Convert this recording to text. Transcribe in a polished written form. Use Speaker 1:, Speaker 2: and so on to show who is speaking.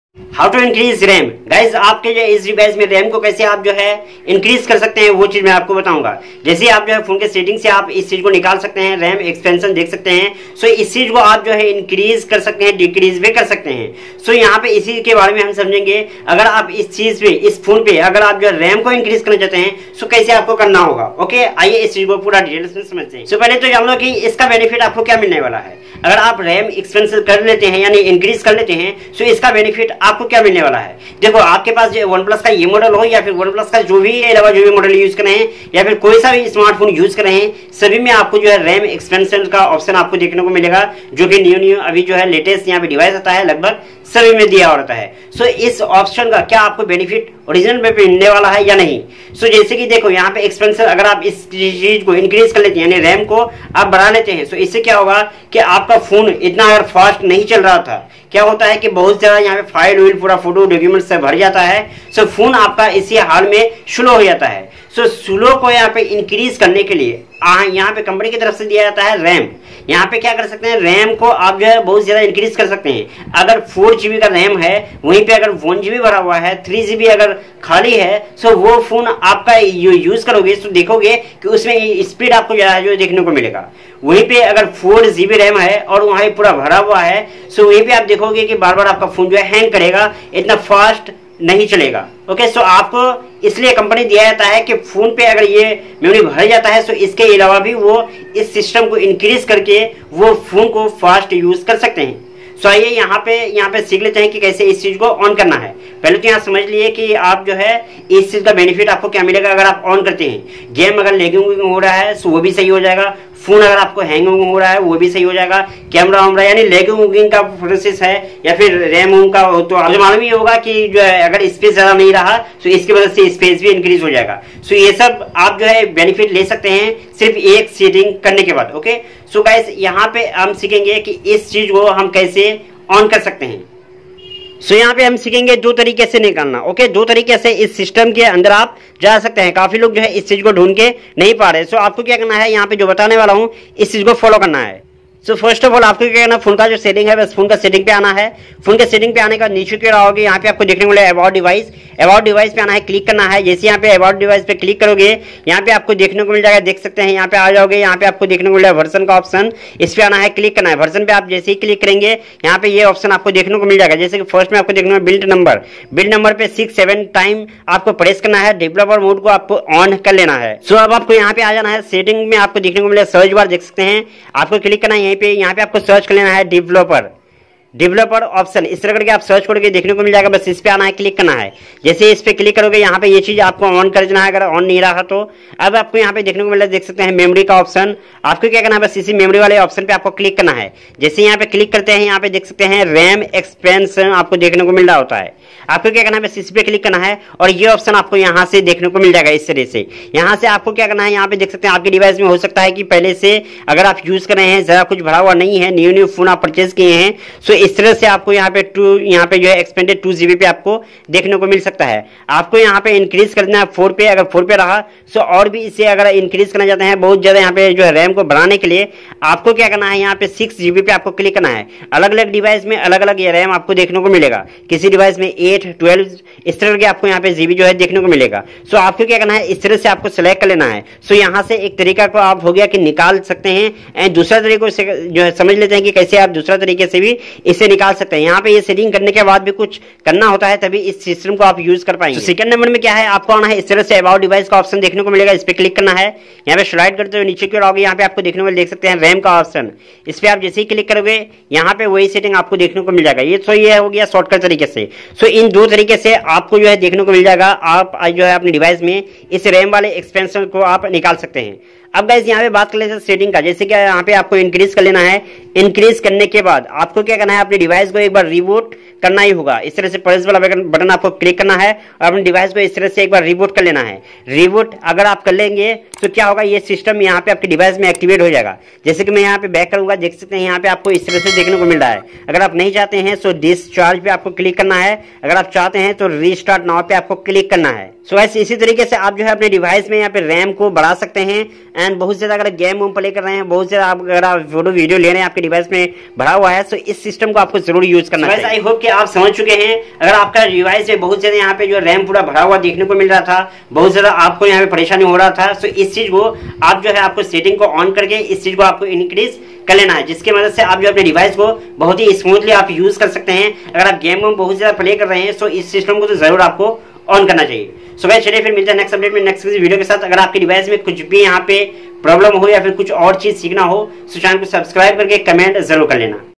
Speaker 1: How to increase RAM. Guys आपके जो इस डिवाइस में रैम को कैसे आप जो है इंक्रीज कर सकते हैं वो चीज मैं आपको बताऊंगा। जैसे आप जो है फोन के सेटिंग से आप इस चीज को निकाल सकते हैं, रैम एक्सपेंशन देख सकते हैं। सो इस चीज को आप जो है इंक्रीज कर सकते हैं, डिक्रीज भी कर सकते हैं। सो यहाँ पे इसी के बारे में हम समझेंगे। अगर आप इस चीज पे, इस फोन पे अगर आप जो रैम को इंक्रीज करना चाहते हैं सो कैसे आपको करना होगा। ओके, आइए इस चीज को पूरा डिटेल्स में समझते हैं। सो पहले तो जान लो कि इसका बेनिफिट आपको क्या मिलने वाला है। अगर आप रैम एक्सपेंशन कर लेते हैं यानी इंक्रीज कर लेते हैं सो इसका बेनिफिट आपको क्या मिलने वाला है। देखो आपके पास जो वन प्लस का ये मॉडल हो या फिर वन प्लस का जो भी अलावा जो भी मॉडल यूज कर रहे हैं या फिर कोई सा भी स्मार्टफोन यूज कर रहे हैं, सभी में आपको जो है रैम एक्सपेंशन का ऑप्शन आपको देखने को मिलेगा, जो कि न्यू अभी जो है लेटेस्ट यहाँ पे डिवाइस आता है, लगभग सभी में दिया होता है। सो इस ऑप्शन का क्या आपको बेनिफिट ओरिजिनल पे मिलने वाला है या नहीं। सो जैसे कि देखो यहाँ पे एक्सपेंशन अगर आप इस चीज को इंक्रीज कर लेते हैं यानी रैम को आप बढ़ा लेते हैं, सो इससे क्या होगा कि आपका फोन इतना अगर फास्ट नहीं चल रहा था, क्या होता है कि बहुत ज्यादा यहाँ पे फाइल विल पूरा फोटो डॉक्यूमेंट से भर जाता है। सो फोन आपका इसी हाल में स्लो हो जाता है। सो स्लो को यहाँ पे इंक्रीज करने के लिए यहाँ पे कंपनी की तरफ से दिया जाता है रैम। यहाँ पे क्या कर सकते हैं, रैम को आप जो है बहुत ज्यादा इंक्रीज कर सकते हैं। अगर 4 GB का रैम है वहीं पे अगर 1 GB भरा हुआ है, 3 GB अगर खाली है, सो वो फोन आपका यूज करोगे तो देखोगे कि उसमें स्पीड आपको जो देखने को मिलेगा। वहीं पे अगर 4 GB रैम है और वहां पूरा भरा हुआ है सो वहीं पे आप देखोगे कि बार बार आपका फोन जो है हैंग करेगा, इतना फास्ट नहीं चलेगा। ओके, सो आपको इसलिए कंपनी दिया जाता है कि फोन पे अगर ये मेमोरी भर जाता है सो इसके अलावा भी वो इस सिस्टम को इंक्रीज करके वो फोन को फास्ट यूज कर सकते हैं। सो आइए यहाँ पे सीख लेते हैं कि कैसे इस चीज को ऑन करना है। पहले तो यहाँ समझ लिए कि आप जो है इस चीज का बेनिफिट आपको क्या मिलेगा अगर आप ऑन करते हैं। गेम अगर लैगिंग हो रहा है सो वो भी सही हो जाएगा, फोन अगर आपको हैंग हो रहा है वो भी सही हो जाएगा, कैमरा वैमरा यानी लैगिंग का प्रोसेस है या फिर रैम का हो तो आपको मालूम ही होगा कि जो है अगर स्पेस ज्यादा नहीं रहा तो इसकी वजह से स्पेस भी इंक्रीज हो जाएगा। सो ये सब आप जो है बेनिफिट ले सकते हैं सिर्फ एक सेटिंग करने के बाद। ओके, सो गाइस यहाँ पे हम सीखेंगे कि इस चीज को हम कैसे ऑन कर सकते हैं। सो यहाँ पे हम सीखेंगे 2 तरीके से निकालना। ओके, 2 तरीके से इस सिस्टम के अंदर आप जा सकते हैं। काफी लोग जो है इस चीज को ढूंढ के नहीं पा रहे। सो आपको क्या करना है, यहाँ पे जो बताने वाला हूँ इस चीज को फॉलो करना है। सो फर्स्ट ऑफ ऑल आपको क्या करना है, फोन का जो सेटिंग है बस फोन का सेटिंग पे आना है। फोन के सेटिंग पे आने का नीचे क्या आओगे, यहाँ पे आपको देखने को मिलेगा अबाउट डिवाइस। अबाउट डिवाइस पे आना है, क्लिक करना है। जैसे यहाँ पे अबाउट डिवाइस पे क्लिक करोगे यहाँ पे आपको देखने को मिल जाएगा, देख सकते हैं यहाँ पे आ जाओगे। यहाँ पे आपको देखने को मिलेगा वर्जन का ऑप्शन, इस पे आना है, क्लिक करना है। वर्जन पे आप जैसे ही क्लिक करेंगे यहाँ पे ये ऑप्शन आपको देखने को मिल जाएगा। जैसे कि फर्स्ट में आपको देखने को बिल्ड नंबर पे 6-7 टाइम आपको प्रेस करना है। डेवलपर मोड को आपको ऑन कर लेना है। सो अब आपको यहाँ पे आ जाना है, सेटिंग में आपको देखने को मिलेगा सर्च बार, देख सकते हैं आपको क्लिक करना है। यहाँ पे आपको सर्च कर लेना है डेवलपर ऑप्शन। इस तरह करके आप सर्च करके देखने को मिल जाएगा, बस इस पे आना है, क्लिक करना है। जैसे इस पे क्लिक करोगे यहाँ पे ये चीज आपको ऑन कर देना है अगर ऑन नहीं रहा तो। अब आपको यहाँ पे देखने को मिल रहा है, देख सकते हैं मेमोरी का ऑप्शन। आपको क्या करना है, बस इसी मेमोरी वाले ऑप्शन पे आपको क्लिक करना है। जैसे यहाँ पे क्लिक करते हैं यहाँ पे देख सकते हैं रैम एक्सपेंशन आपको देखने को मिल रहा होता है। आपको क्या करना है, बस इस पे क्लिक करना है और ये ऑप्शन आपको यहाँ से देखने को मिल जाएगा। इस तरह से यहाँ से आपको क्या करना है, यहाँ पे देख सकते हैं आपके डिवाइस में हो सकता है कि पहले से अगर आप यूज कर रहे हैं ज्यादा कुछ भरा हुआ नहीं है, न्यू फोन आप परचेज किए हैं, सो इस तरह से आपको यहाँ पे जो है एक्सपेंडेड 2 GB पे आपको देखने को मिल सकता है। आपको यहाँ पे इंक्रीज करना है 4 पे, अगर 4 पे रहा सो और भी इसे अगर इंक्रीज करना चाहते हैं बहुत ज्यादा यहाँ पे जो है रैम को बढ़ाने के लिए आपको क्या करना है, यहाँ पे 6 GB पे आपको क्लिक करना है। अलग अलग डिवाइस में अलग अलग ये रैम आपको देखने को मिलेगा, किसी डिवाइस में 8, 12 इस तरह के आपको यहाँ पे जीबी जो है देखने को मिलेगा। सो आपको क्या करना है, इस तरह से आपको सिलेक्ट कर लेना है। सो यहाँ से एक तरीका को आप हो गया कि निकाल सकते हैं, एंड दूसरा तरीके से जो है समझ लेते हैं कि कैसे आप दूसरा तरीके से भी इसे निकाल सकते हैं। यहाँ पे ये सेटिंग करने के बाद भी कुछ करना होता है तभी इस सिस्टम को आप यूज कर पाएंगे। सेकंड नंबर में क्या है, आपको आना है इस तरह से अबाउट डिवाइस का ऑप्शन देखने को मिलेगा, इस पे क्लिक करना है। यहाँ पे स्लाइड करते हुए नीचे की ओर आओगे, यहाँ पे आपको देखने को देख सकते हैं रैम का ऑप्शन, इस पे आप जैसे ही क्लिक करोगे यहाँ पे वही सेटिंग आपको देखने को मिल जाएगा। ये हो गया शॉर्टकट तरीके से। सो इन 2 तरीके से आपको जो है देखने को मिल जाएगा, आप जो है अपने डिवाइस में इस रैम वाले एक्सपेंशन को आप निकाल सकते हैं। अब गाइस यहाँ पे बात कर लेते हैं सेटिंग का। जैसे कि यहाँ पे आपको इंक्रीज कर लेना है, इंक्रीज करने के बाद आपको क्या करना है, अपने डिवाइस को एक बार रिबूट करना ही होगा। इस तरह से प्रेस वाला बटन आपको क्लिक करना है और अपने डिवाइस को इस तरह से एक बार रिबूट कर लेना है। रिबूट अगर आप कर लेंगे तो क्या होगा, ये सिस्टम यहाँ पे आपके डिवाइस में एक्टिवेट हो जाएगा। जैसे कि मैं यहाँ पे बैक करूंगा, देख सकते हैं यहाँ पे आपको इस तरह से देखने को मिल रहा है। अगर आप नहीं चाहते हैं तो डिस्चार्ज पे आपको क्लिक करना है, अगर आप चाहते हैं तो रीस्टार्ट नाउ पे आपको क्लिक करना है। सो ऐसे इसी तरीके से आप जो है अपने डिवाइस में यहाँ पे रैम को बढ़ा सकते हैं एंड बहुत ज्यादा अगर गेम वूम प्ले कर रहे हैं, बहुत ज्यादा अगर आप फोटो वीडियो ले रहे हैं, आपके डिवाइस में भरा हुआ है, तो इस सिस्टम को आपको जरूर यूज करना चाहिए। आई होप कि आप समझ चुके हैं। अगर आपका डिवाइस में बहुत ज्यादा यहाँ पे जो रैम पूरा भरा हुआ देखने को मिल रहा था, बहुत ज्यादा आपको यहाँ पे परेशानी हो रहा था, तो इस चीज को आप जो है आपको सेटिंग को ऑन करके इस चीज को आपको इंक्रीज कर लेना है, जिसकी मदद से आप जो अपने डिवाइस को बहुत ही स्मूथली आप यूज कर सकते हैं। अगर आप गेम में बहुत ज्यादा प्ले कर रहे हैं, तो इस सिस्टम को तो जरूर आपको ऑन करना चाहिए। सो गाइस चलिए फिर मिलते हैं नेक्स्ट अपडेट में, नेक्स्ट वीडियो के साथ। अगर आपके डिवाइस में कुछ भी यहाँ पे प्रॉब्लम हो या फिर कुछ और चीज सीखना हो, तो चैनल को सब्सक्राइब करके कमेंट जरूर कर लेना।